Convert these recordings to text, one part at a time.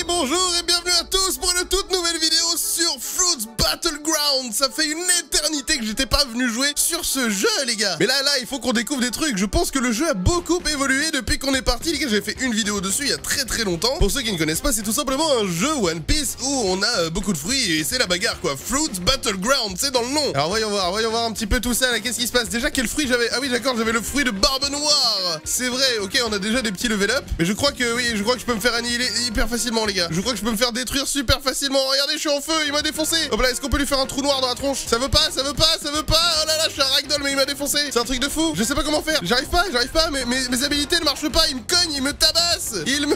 Oui, bonjour et bienvenue à tous pour une toute nouvelle vidéo sur Fruits Battleground. Ça fait une éternité que j'étais pas venu jouer sur ce jeu, les gars. Mais là, il faut qu'on découvre des trucs. Je pense que le jeu a beaucoup évolué depuis qu'on est parti, les gars. J'ai fait une vidéo dessus il y a très longtemps. Pour ceux qui ne connaissent pas, c'est tout simplement un jeu One Piece où on a beaucoup de fruits et c'est la bagarre, quoi. Fruits Battleground, c'est dans le nom. Alors voyons voir un petit peu tout ça, là. Qu'est-ce qui se passe? Déjà, quel fruit j'avais? Ah oui, d'accord, j'avais le fruit de Barbe Noire. C'est vrai, ok, on a déjà des petits level up. Mais je crois que, oui, je peux me faire annihiler hyper facilement, les gars. Je crois que je peux me faire détruire super facilement. Regardez, je suis en feu, il m'a défoncé. Hop là, est-ce qu'on peut lui faire un trou noir dans la tronche? Ça veut pas. Oh là là, je suis un ragdoll, mais il m'a défoncé. C'est un truc de fou. Je sais pas comment faire. J'arrive pas, mes habilités ne marchent pas. Il me cogne, il me tabasse.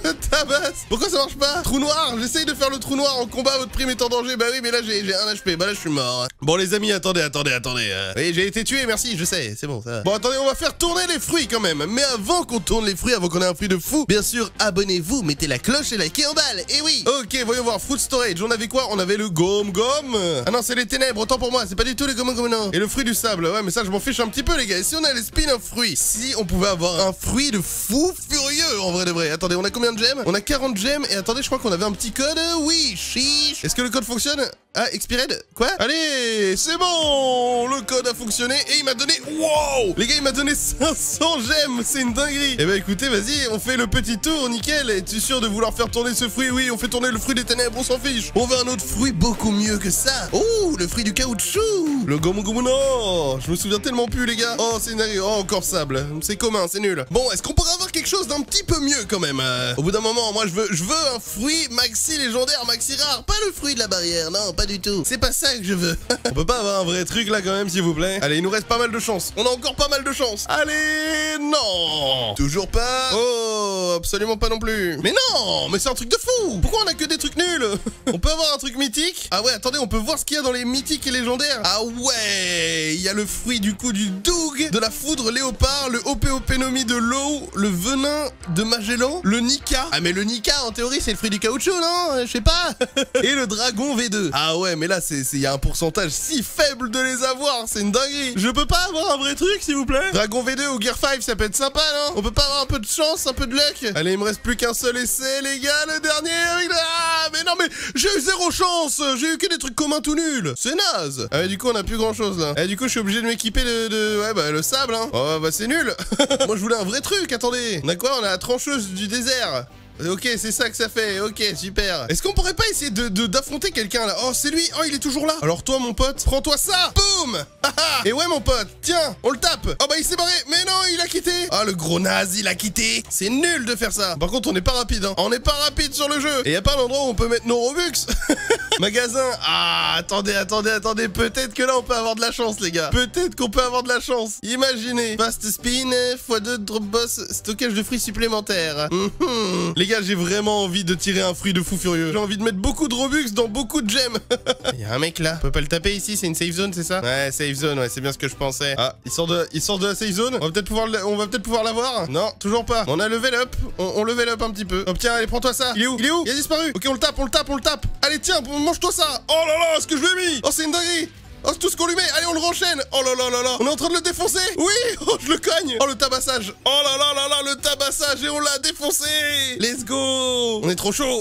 Pourquoi ça marche pas? Trou noir, j'essaye de faire le trou noir en combat, votre prime est en danger. Bah oui, mais là, j'ai 1 HP. Bah là, je suis mort. Bon, les amis, attendez. Oui, j'ai été tué, merci, je sais, c'est bon, ça va. Bon, attendez, on va faire tourner les fruits quand même. Mais avant qu'on tourne les fruits, avant qu'on ait un fruit de fou, bien sûr, abonnez-vous, mettez la cloche et likez en balle. Et oui. Ok, voyons voir. Fruit storage. On avait quoi? On avait le gomme. Ah non, c'est les ténèbres. Autant pour moi. C'est pas du tout les gomme non. Et le fruit du sable. Ouais, mais ça, je m'en fiche un petit peu, les gars. Et si on a les spin-off fruits? Si on pouvait avoir un fruit de fou furieux, en vrai de vrai. Attendez, on a combien de gemmes? On a 40 gemmes. Et attendez, je crois qu'on avait un petit code. Oui, chiche. Est-ce que le code fonctionne? Ah, expired? Quoi? Allez, c'est bon. Le code a fonctionné et il m'a donné... Wow! Les gars, il m'a donné 500 gemmes. C'est une dinguerie. Eh ben, écoutez, vas-y, on fait le petit tour, nickel. Es-tu sûr de vouloir faire tourner ce fruit? Oui, on fait tourner le fruit des ténèbres, on s'en fiche. On veut un autre fruit beaucoup mieux que ça. Oh, le fruit du caoutchouc. Le gomu gomu non. Je me souviens tellement plus, les gars. Oh, c'est une dinguerie. Oh, encore sable. C'est commun, c'est nul. Bon, est-ce qu'on pourrait avoir quelque chose d'un petit peu mieux quand même? Au bout d'un moment, moi, je veux un fruit maxi légendaire, maxi rare. Pas le fruit de la barrière, non, pas du tout. C'est pas ça que je veux. On peut pas avoir un vrai truc là quand même, s'il vous plaît? Allez, il nous reste pas mal de chance. On a encore pas mal de chance. Allez, non. Toujours pas. Oh, absolument pas non plus. Mais non, mais c'est un truc de fou. Pourquoi on a que des trucs nuls? On peut avoir un truc mythique? Ah ouais, attendez, on peut voir ce qu'il y a dans les mythiques et légendaires. Ah ouais, il y a le fruit du coup du Doug, de la foudre léopard, le Opéopénomie de l'eau, le venin de Magellan, le Nika. Ah mais le Nika, en théorie, c'est le fruit du caoutchouc, non? Je sais pas. Et le dragon V2. Ah ouais, mais là, il y a un pourcentage si faible de les avoir, c'est une dinguerie. Je peux pas avoir un vrai truc, s'il vous plaît? Dragon V2 ou Gear 5, ça peut être sympa, non? On peut pas avoir un peu de chance, un peu de luck? Allez, il me reste plus qu'un seul essai, les gars, le dernier. Ah, mais non, mais j'ai eu 0 chance. J'ai eu que des trucs communs tout nuls. C'est naze. Ah, mais du coup, on a plus grand chose là. Et du coup, je suis obligé de m'équiper ouais, bah, le sable, hein. Oh, bah, c'est nul. Moi, je voulais un vrai truc, attendez. On a quoi? On a la trancheuse du désert. Ok, c'est ça que ça fait, ok, super. Est-ce qu'on pourrait pas essayer d'affronter quelqu'un là? Oh, c'est lui, oh, il est toujours là. Alors toi, mon pote, prends-toi ça. Boum. Et ouais, mon pote, tiens, on le tape. Oh bah, il s'est barré, mais non, il a quitté. Ah, le gros naze, il a quitté. C'est nul de faire ça. Par contre, on n'est pas rapide, hein. On n'est pas rapide sur le jeu. Et y a pas un endroit où on peut mettre nos Robux? Magasin. Ah, attendez. Peut-être que là, on peut avoir de la chance, les gars. Peut-être qu'on peut avoir de la chance. Imaginez. Fast spin, x2 drop boss, stockage de fruits supplémentaires. Les gars, j'ai vraiment envie de tirer un fruit de fou furieux. J'ai envie de mettre beaucoup de Robux dans beaucoup de gemmes. Il y a un mec là. On peut pas le taper ici, c'est une safe zone, c'est ça? Ouais, safe zone, ouais, c'est bien ce que je pensais. Ah, il sort de la safe zone. On va peut-être pouvoir l'avoir. Non, toujours pas. On a level up. On level up un petit peu. Hop, tiens, allez, prends-toi ça. Il est où? Il a disparu. Ok, on le tape. Allez, tiens, mange-toi ça. Oh là là, ce que je lui ai mis. Oh, c'est une dinguerie. Oh, c'est tout ce qu'on lui met. Allez, on le renchaîne. Oh là là. On est en train de le défoncer. Oui. Oh, je le cogne. Oh, le tabassage. Oh là là, le tabassage. Et on l'a défoncé. Let's go. On est trop chaud.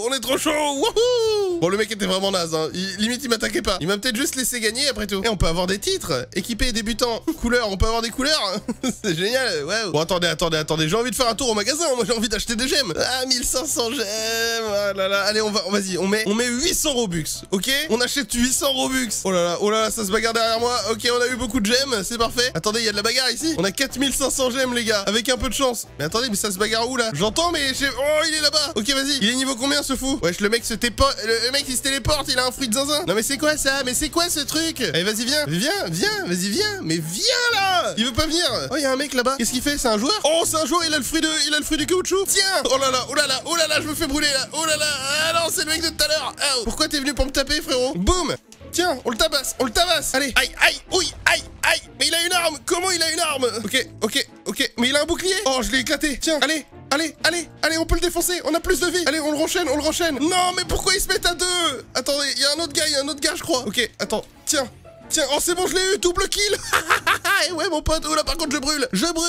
Wouhou. Bon, le mec était vraiment naze, hein. Limite, il m'attaquait pas. Il m'a peut-être juste laissé gagner après tout. Et on peut avoir des titres. Équipé débutant. Couleurs. On peut avoir des couleurs. C'est génial. Ouais. Bon, attendez. J'ai envie de faire un tour au magasin. Moi, j'ai envie d'acheter des gemmes. Ah, 1500 gemmes. Ah là là. Allez, vas-y. On met 800 Robux. Ok? On achète 800 Robux. Oh là là, ça se bagarre derrière moi. Ok, on a eu beaucoup de gemmes, c'est parfait. Attendez, il y a de la bagarre ici. On a 4500 gemmes, les gars, avec un peu de chance. Mais attendez, mais ça se bagarre où là? J'entends, mais oh, il est là-bas. Ok, vas-y. Il est niveau combien, ce fou? Wesh, le mec le mec il se téléporte, il a un fruit de zinzin. Non, mais c'est quoi ça? Mais c'est quoi ce truc? Allez, vas-y, viens. Vas-y, viens. Mais viens là. Il veut pas venir. Oh, il y a un mec là-bas. Qu'est-ce qu'il fait? C'est un joueur? Oh, c'est un joueur, il a le fruit du caoutchouc. Tiens. Oh là là, je me fais brûler là. Oh là là. Ah non, c'est le mec de tout à l'heure. Pourquoi t'es venu pour me taper, frérot? Boum. Tiens, on le tabasse. Allez, aïe, mais il a une arme. Comment il a une arme? Ok, mais il a un bouclier. Oh, je l'ai éclaté. Tiens, allez, on peut le défoncer. On a plus de vie. Allez, on le renchaîne. Non, mais pourquoi ils se mettent à 2? Attendez, il y a un autre gars, je crois. Ok, attends, tiens, oh, c'est bon, je l'ai eu, double kill. et ouais mon pote. Oh là par contre je brûle.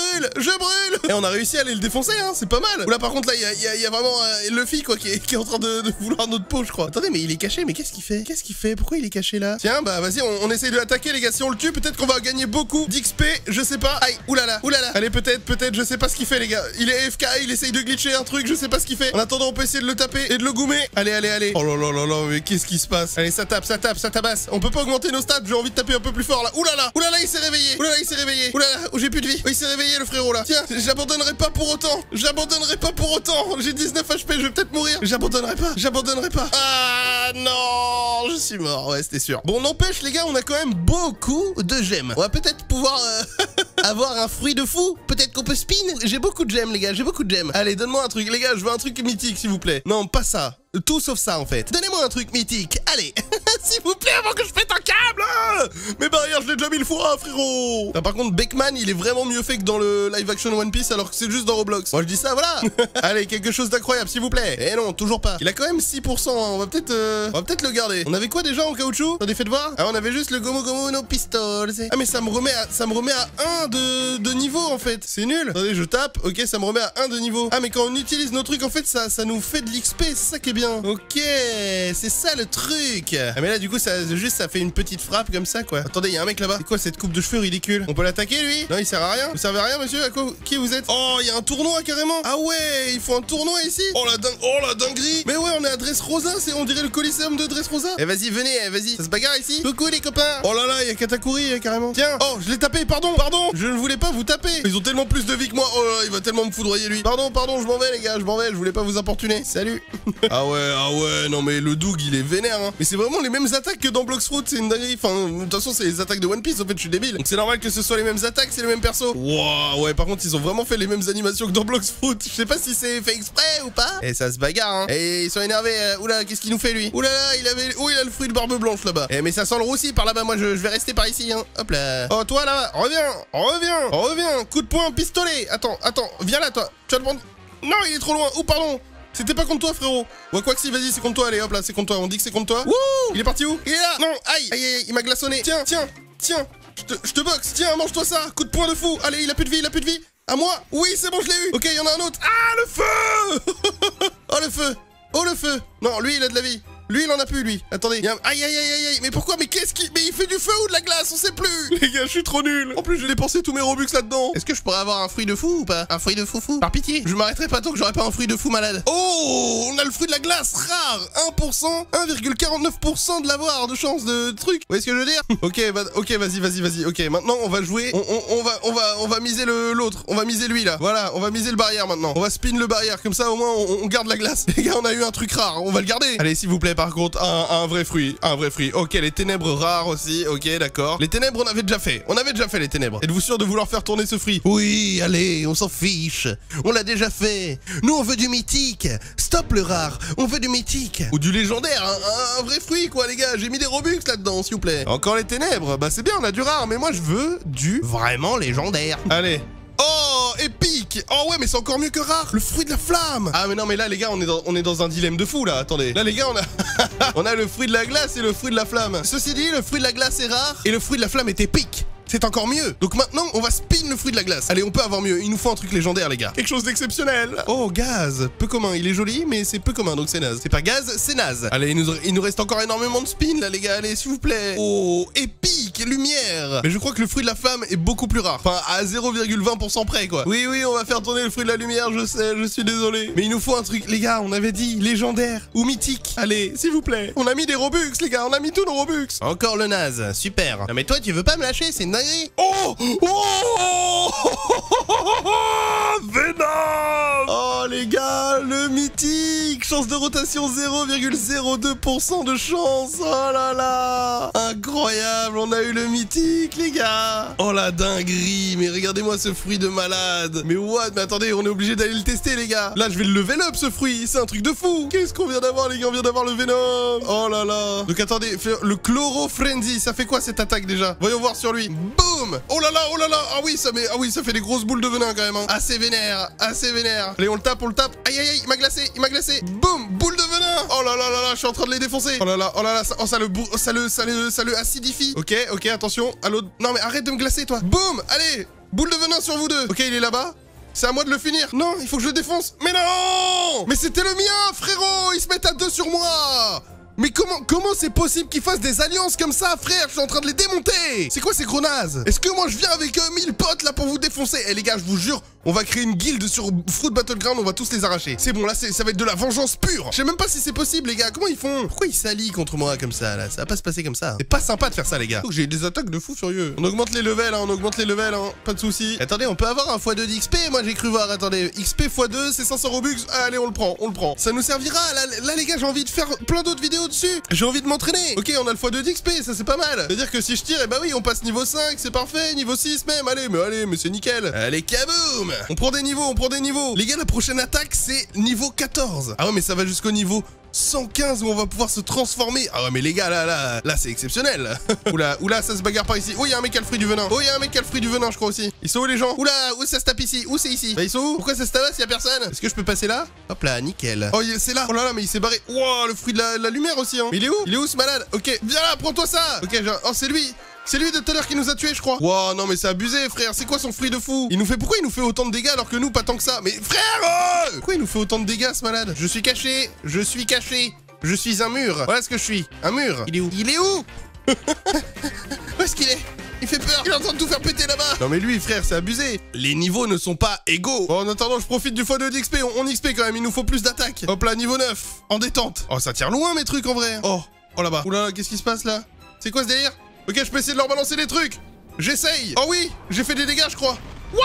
Et on a réussi à aller le défoncer, hein, c'est pas mal. Oula par contre là il y a vraiment Luffy quoi qui est en train de vouloir notre peau je crois. Attendez mais il est caché, mais qu'est-ce qu'il fait? Pourquoi il est caché là? Tiens bah vas-y on essaye de l'attaquer les gars. Si on le tue peut-être qu'on va gagner beaucoup d'XP, je sais pas. Aïe, oulala. Allez peut-être, je sais pas ce qu'il fait les gars. Il est AFK, il essaye de glitcher un truc, je sais pas ce qu'il fait. En attendant on peut essayer de le taper et de le goumer. Allez. Oh là, mais qu'est-ce qui se passe? Allez ça tabasse. On peut pas augmenter nos stats, j'ai envie de taper un peu plus fort là. Oulala, il s'est réveillé. Oulala, j'ai plus de vie. Oh, il s'est réveillé le frérot là. Tiens, j'abandonnerai pas pour autant. J'ai 19 HP, je vais peut-être mourir. J'abandonnerai pas. Ah non, je suis mort, ouais c'était sûr. Bon n'empêche les gars, on a quand même beaucoup de gemmes. On va peut-être pouvoir avoir un fruit de fou. Peut-être qu'on peut spin. J'ai beaucoup de gemmes les gars, Allez, donne-moi un truc les gars, je veux un truc mythique s'il vous plaît. Non, pas ça. Tout sauf ça en fait. Donnez-moi un truc mythique. Allez. S'il vous plaît avant que je pète un câble. Mes barrières je l'ai déjà 1000 fois frérot. Par contre Beckman il est vraiment mieux fait que dans le live action One Piece alors que c'est juste dans Roblox. Moi je dis ça voilà. Allez quelque chose d'incroyable s'il vous plaît. Eh non toujours pas. Il a quand même 6% hein. On va peut-être le garder. On avait quoi déjà en caoutchouc? Attendez faites voir. Ah on avait juste le Gomu Gomu no Pistols. Ah mais ça me remet à 1 de niveau en fait. C'est nul. Attendez je tape. Ok ça me remet à 1 de niveau. Ah mais quand on utilise nos trucs en fait ça nous fait de l'XP. C'est ça qui est bien. Ok, c'est ça le truc. Ah mais là du coup ça fait une petite frappe comme ça quoi. Attendez, il y a un mec là-bas. C'est quoi cette coupe de cheveux ridicule? On peut l'attaquer lui? Non, il sert à rien. Vous servez à rien monsieur? À quoi? Qui vous êtes? Oh, il y a un tournoi carrément. Ah ouais, il faut un tournoi ici. Oh la dinguerie. Mais ouais, on est à Dressrosa, on dirait le Coliseum de Dressrosa. Eh vas-y, venez, vas-y. Ça se bagarre ici? Coucou les copains. Oh là là, il y a Katakuri carrément. Tiens. Oh, je l'ai tapé, pardon. Je ne voulais pas vous taper. Ils ont tellement plus de vie que moi. Oh là là, il va tellement me foudroyer lui. Pardon, je m'en vais les gars, je voulais pas vous importuner. Salut. Ah ouais, non mais le Doug il est vénère hein. Mais c'est vraiment les mêmes attaques que dans Blox Fruit, c'est une dinguerie. Enfin, de toute façon c'est les attaques de One Piece en fait, je suis débile. Donc c'est normal que ce soit les mêmes attaques, c'est les mêmes persos. Wow, ouais par contre ils ont vraiment fait les mêmes animations que dans Blox Fruit. Je sais pas si c'est fait exprès ou pas. Et ça se bagarre hein. Et ils sont énervés. Oula, qu'est-ce qu'il nous fait lui? Oula là, il a le fruit de barbe blanche là-bas. Mais ça sent le roussi par là-bas, moi je vais rester par ici hein. Hop là. Oh toi là, reviens. Coup de poing, pistolet. Attends, viens là toi. Tu vas le prendre. Non, il est trop loin. Oh pardon. C'était pas contre toi frérot. Ouais quoi que si, vas-y c'est contre toi, allez hop là c'est contre toi, on dit que c'est contre toi. Wouh. Il est parti où? Il est là. Non, aïe, il m'a glaçonné. Tiens, je te boxe, tiens mange-toi ça. Coup de poing de fou, allez il a plus de vie. À moi. Oui c'est bon je l'ai eu. Ok il y en a un autre. Ah le feu. Oh le feu. Non lui il a de la vie. Lui, il en a plus, lui. Attendez. Aïe. Mais pourquoi? Mais mais il fait du feu ou de la glace? On sait plus. Les gars, je suis trop nul. En plus, j'ai dépensé tous mes Robux là-dedans. Est-ce que je pourrais avoir un fruit de fou ou pas? Un fruit de fou? Par pitié. Je m'arrêterai pas tant que j'aurai pas un fruit de fou malade. Oh, on a le fruit de la glace rare. 1%, 1,49% de l'avoir de chance de truc. Vous voyez ce que je veux dire? Ok, vas-y. Ok, maintenant, on va jouer. On va miser l'autre. On va miser lui, là. Voilà, on va miser le barrière maintenant. On va spin le barrière. Comme ça, au moins, on garde la glace. Les gars, on a eu un truc rare. On va le garder. Allez, s'il vous plaît. Par contre, un vrai fruit. Ok, les ténèbres rares aussi. Ok, d'accord. Les ténèbres, on avait déjà fait les ténèbres. Êtes-vous sûr de vouloir faire tourner ce fruit? Oui, allez, on s'en fiche. On l'a déjà fait. Nous, on veut du mythique. Stop le rare. On veut du mythique. Ou du légendaire. Un vrai fruit, quoi, les gars. J'ai mis des Robux là-dedans, s'il vous plaît. Encore les ténèbres. Bah, c'est bien, on a du rare. Mais moi, je veux du vraiment légendaire. Allez. Oh, épique. Oh ouais mais c'est encore mieux que rare. Le fruit de la flamme. Ah mais non mais là les gars on est dans un dilemme de fou là. Attendez. Là les gars on a le fruit de la glace et le fruit de la flamme. Ceci dit le fruit de la glace est rare et le fruit de la flamme est épique. C'est encore mieux. Donc maintenant, on va spin le fruit de la glace. Allez, on peut avoir mieux. Il nous faut un truc légendaire, les gars. Quelque chose d'exceptionnel. Oh, gaz. Peu commun. Il est joli, mais c'est peu commun, donc c'est naze. C'est pas gaz, c'est naze. Allez, il nous reste encore énormément de spin, là, les gars. Allez, s'il vous plaît. Oh, épique, lumière. Mais je crois que le fruit de la flamme est beaucoup plus rare. Enfin, à 0,20% près, quoi. Oui, on va faire tourner le fruit de la lumière, je sais, je suis désolé. Mais il nous faut un truc, les gars, on avait dit légendaire ou mythique. Allez, s'il vous plaît. On a mis des Robux, les gars. On a mis tous nos Robux. Encore le naze. Super. Non, mais toi, tu veux pas me lâcher, c'est une dinguerie. Oh, Venom. Oh les gars, le mythique. Chance de rotation 0,02% de chance. Oh là là, incroyable. On a eu le mythique les gars. Oh la dinguerie. Mais regardez-moi ce fruit de malade. Mais what? Mais attendez, on est obligé d'aller le tester les gars. Là je vais le level up ce fruit. C'est un truc de fou. Qu'est-ce qu'on vient d'avoir les gars? On vient d'avoir le Venom. Oh là là. Donc attendez, le Chloro Frenzy. Ça fait quoi cette attaque déjà? Voyons voir sur lui. Boum. Oh là là. Ah oui ça fait des grosses boules de venin quand même hein. Assez vénère. Allez on le tape tape, on le tape. Aïe, aïe, aïe, il m'a glacé, il m'a glacé. Boum, boule de venin. Oh là là là là, je suis en train de les défoncer. Oh là là, ça le acidifie. Ok, attention. À l'autre. Non, mais arrête de me glacer, toi. Boum, allez, boule de venin sur vous deux. Ok, il est là-bas. C'est à moi de le finir. Non, il faut que je le défonce. Mais non! Mais c'était le mien, frérot. Ils se mettent à deux sur moi. Mais comment c'est possible qu'ils fassent des alliances comme ça, frère? Je suis en train de les démonter. C'est quoi ces gros nazes? Est-ce que moi je viens avec 1000 potes là pour vous défoncer? Eh les gars, je vous jure, on va créer une guilde sur Fruit Battleground, on va tous les arracher. C'est bon, là ça va être de la vengeance pure. Je sais même pas si c'est possible les gars, comment ils font? Pourquoi ils s'allient contre moi comme ça là? Ça va pas se passer comme ça. C'est pas sympa de faire ça les gars. J'ai des attaques de fou furieux. On augmente les levels, hein, pas de soucis. Attendez, on peut avoir un x2 d'XP, moi j'ai cru voir. Attendez, XP x2, c'est 500 Robux. Allez, on le prend. Ça nous servira. Là les gars, j'ai envie de faire plein d'autres vidéos dessus. J'ai envie de m'entraîner. Ok, on a le x2 d'XP, ça c'est pas mal. C'est-à-dire que si je tire, eh bah oui, on passe niveau 5, c'est parfait. Niveau 6 même, allez, mais c'est nickel. Allez, kaboum. On prend des niveaux. Les gars, la prochaine attaque, c'est niveau 14. Ah ouais, mais ça va jusqu'au niveau 115 où on va pouvoir se transformer. Ah ouais, mais les gars, là, c'est exceptionnel. Oula, ça se bagarre par ici. Oh, il y a un mec qui a le fruit du venin. Je crois aussi. Ils sont où les gens? Oula, où ça se tape ici? Où c'est ici? Bah, ils sont où? Pourquoi ça se tape s'il y a personne? Est-ce que je peux passer là? Hop là, nickel. Oh, c'est là. Oh là là, mais il s'est barré. Wow, le fruit de la lumière aussi, hein. Mais il est où? Il est où ce malade? Ok, viens là, prends-toi ça. Ok, oh, c'est lui. C'est lui de tout à l'heure qui nous a tués, je crois. Wow, non mais c'est abusé, frère. C'est quoi son fruit de fou? Pourquoi il nous fait autant de dégâts alors que nous, pas tant que ça? Mais frère, pourquoi il nous fait autant de dégâts, ce malade? Je suis caché. Je suis un mur. Voilà ce que je suis. Un mur. Il est où? Où est-ce qu'il est? Il fait peur. Il est en train de tout faire péter là-bas. Non mais lui, frère, c'est abusé. Les niveaux ne sont pas égaux. Bon, en attendant, je profite du x2 d'XP. On XP quand même. Il nous faut plus d'attaque. Hop là, niveau 9. En détente. Oh, ça tire loin mes trucs en vrai. Oh là-bas. Oula, qu'est-ce qui se passe là? C'est quoi ce délire? Ok, je peux essayer de leur balancer des trucs. J'essaye. Oh oui, j'ai fait des dégâts, je crois.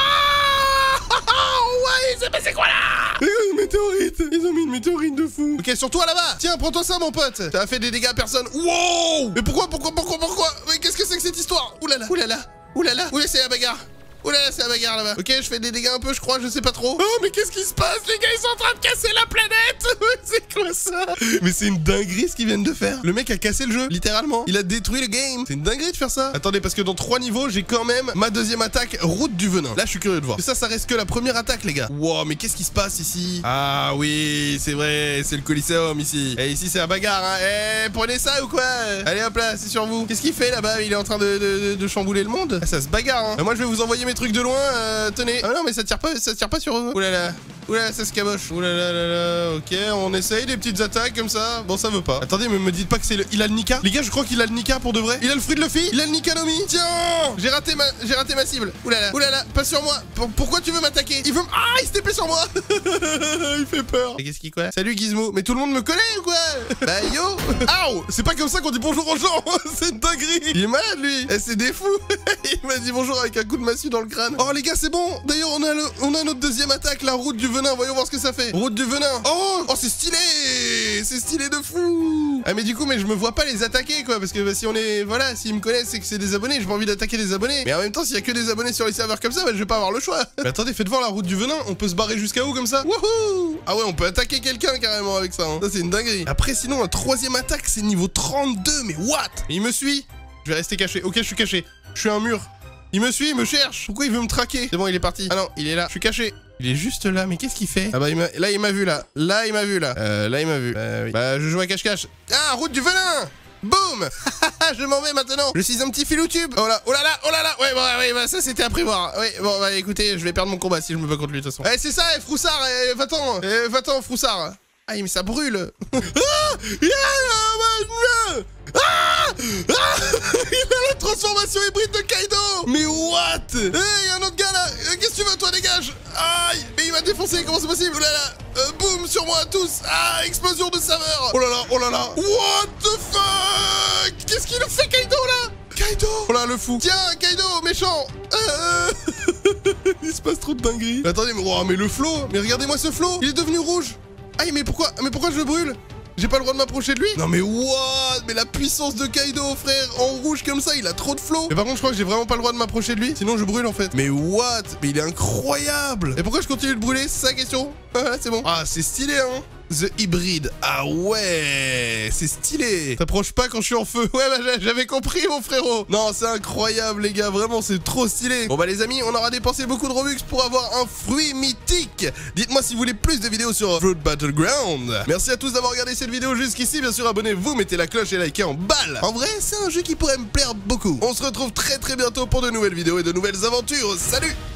Wouah! Ouais, c'est quoi là? Une météorite. Ils ont mis une météorite de fou. Ok, sur toi là-bas. Tiens, prends-toi ça, mon pote. T'as fait des dégâts à personne. Wow! Mais pourquoi? Mais qu'est-ce que c'est que cette histoire? Oulala. Oula, c'est la bagarre. Oulala, c'est la bagarre là-bas. Ok, je fais des dégâts un peu, je crois, je sais pas trop. Oh, mais qu'est-ce qui se passe? Les gars, ils sont en train de casser la planète. C'est quoi ça? Mais c'est une dinguerie ce qu'ils viennent de faire. Le mec a cassé le jeu, littéralement. Il a détruit le game. C'est une dinguerie de faire ça. Attendez, parce que dans 3 niveaux, j'ai quand même ma deuxième attaque, route du venin. Là, je suis curieux de voir. Mais ça reste que la première attaque, les gars. Wow, mais qu'est-ce qui se passe ici? Ah oui, c'est vrai, c'est le Coliseum ici. Et ici, c'est la bagarre, hein. Eh, prenez ça ou quoi? Allez, hop là, c'est sur vous. Qu'est-ce qu'il fait là-bas? Il est en train de chambouler le monde. Ah, ça se bagarre, hein. Moi, je vais vous envoyer mes trucs de loin, tenez. Ah non, mais ça tire pas sur eux. Oulala, ça se caboche. Oulala, ok, on essaye des petites attaques comme ça. Bon, ça veut pas. Attendez, mais me dites pas que c'est il a le Nika. Les gars, je crois qu'il a le Nika pour de vrai. Il a le fruit de Luffy. Il a le Nika Nomi. Tiens, j'ai raté ma cible. Oulala, pas sur moi. Pourquoi tu veux m'attaquer? Il veut il se TP sur moi. Il fait peur. Et qu'est-ce qui quoi? Salut Gizmo. Mais tout le monde me connaît ou quoi? Bah yo. Aouh, c'est pas comme ça qu'on dit bonjour aux gens. C'est une dinguerie. Il est malade lui. Eh, c'est des fous. Il m'a dit bonjour avec un coup de massue dans le crâne. Oh les gars, c'est bon. D'ailleurs, on a notre deuxième attaque, la route du venin. Voyons voir ce que ça fait. Route du venin. Oh, c'est stylé. C'est stylé de fou. Ah mais du coup, je me vois pas les attaquer quoi, parce que bah, si on est, voilà, s'ils me connaissent, c'est que c'est des abonnés. J'ai pas envie d'attaquer des abonnés. Mais en même temps, s'il y a que des abonnés sur les serveurs comme ça, bah, je vais pas avoir le choix. Mais attendez, faites voir la route du venin. On peut se barrer jusqu'à où comme ça? Wouhou! Ah ouais, on peut attaquer quelqu'un carrément avec ça. Hein. Ça c'est une dinguerie. Après, sinon, la troisième attaque, c'est niveau 32. Mais what? Il me suit. Je vais rester caché. Ok, je suis caché. Je suis un mur. Il me suit, il me cherche. Pourquoi il veut me traquer? C'est bon, il est parti. Ah non, il est là. Je suis caché. Il est juste là, mais qu'est-ce qu'il fait? Ah bah là il m'a vu là. Là il m'a vu. Oui. Bah je joue à cache-cache. Ah, route du venin. Boum. Je m'en vais maintenant. Je suis un petit filoutube. Oh là là. Ouais, bon, ouais, bah ça c'était à prévoir. Ouais, bon, bah écoutez, je vais perdre mon combat si je me bats contre lui de toute façon. Eh, c'est ça, Froussard, va-t'en, Froussard. Ah, mais ça brûle. Il a la transformation hybride de Kaido. Mais what? Hey, y a un autre gars là. Qu'est-ce que tu veux, toi, dégage. Aïe, mais il m'a défoncé, comment c'est possible? Oh là là. Boum, sur moi tous. Ah, explosion de saveur. Oh là là. What the fuck? Qu'est-ce qu'il fait, Kaido là? Kaido. Oh là, le fou. Tiens, Kaido, méchant. Il se passe trop de dingueries. Attendez, mais le flow. Mais regardez-moi ce flow. Il est devenu rouge. Aïe, mais pourquoi je le brûle? J'ai pas le droit de m'approcher de lui? Non mais what? Mais la puissance de Kaido, frère, en rouge comme ça, il a trop de flow. Mais par contre, je crois que j'ai vraiment pas le droit de m'approcher de lui, sinon je brûle en fait. Mais what? Mais il est incroyable. Et pourquoi je continue de brûler? C'est ça la question? Voilà, c'est bon. Ah, c'est stylé, hein. the Hybrid. Ah ouais, c'est stylé. T'approches pas quand je suis en feu. Ouais, bah j'avais compris, mon frérot. Non, c'est incroyable, les gars. Vraiment, c'est trop stylé. Bon, bah les amis, on aura dépensé beaucoup de Robux pour avoir un fruit mythique. Dites-moi si vous voulez plus de vidéos sur Fruit Battleground. Merci à tous d'avoir regardé cette vidéo jusqu'ici. Bien sûr, abonnez-vous, mettez la cloche et likez en balle. En vrai, c'est un jeu qui pourrait me plaire beaucoup. On se retrouve très bientôt pour de nouvelles vidéos et de nouvelles aventures. Salut!